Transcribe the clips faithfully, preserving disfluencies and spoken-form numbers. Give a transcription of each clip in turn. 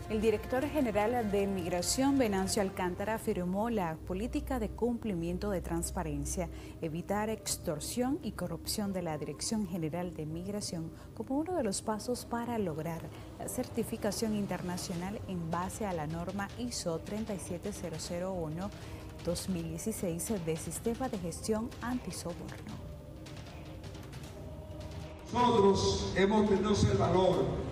El director general de Migración, Venancio Alcántara, afirmó la política de cumplimiento de transparencia, evitar extorsión y corrupción de la Dirección General de Migración como uno de los pasos para lograr la certificación internacional en base a la norma I S O treinta y siete mil uno dos mil dieciséis de Sistema de Gestión Antisoborno. Nosotros hemos tenido el valor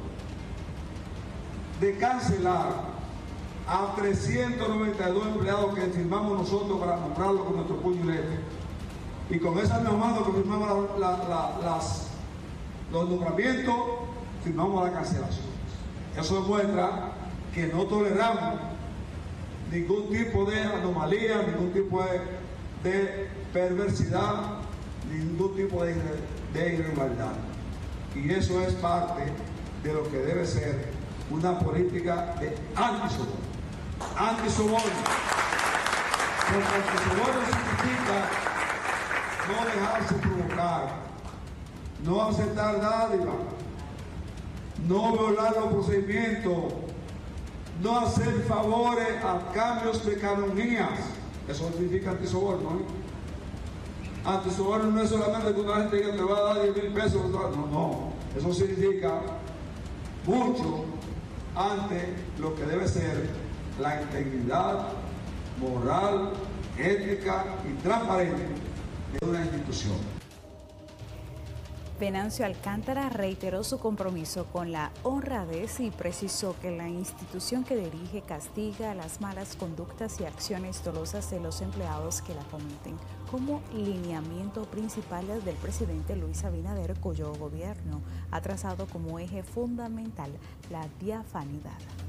de cancelar a trescientos noventa y dos empleados que firmamos nosotros para nombrarlos con nuestro puño y letra. Y con esa nombrado que firmamos la, la, la, las, los nombramientos, firmamos la cancelación. Eso demuestra que no toleramos ningún tipo de anomalía, ningún tipo de, de perversidad, ningún tipo de, de irregularidad. Y eso es parte de lo que debe ser una política de antisoborno. Antisoborno. Porque antisoborno significa no dejarse provocar, no aceptar dádiva, no violar los procedimientos, no hacer favores a cambios de canonías. Eso significa antisoborno, ¿eh? Antisoborno no es solamente que una gente diga que te va a dar diez mil pesos, no, no, eso significa mucho ante lo que debe ser la integridad moral, ética y transparente de una institución. Venancio Alcántara reiteró su compromiso con la honradez y precisó que la institución que dirige castiga las malas conductas y acciones dolosas de los empleados que la cometen, como lineamiento principal del presidente Luis Abinader, cuyo gobierno ha trazado como eje fundamental la diafanidad.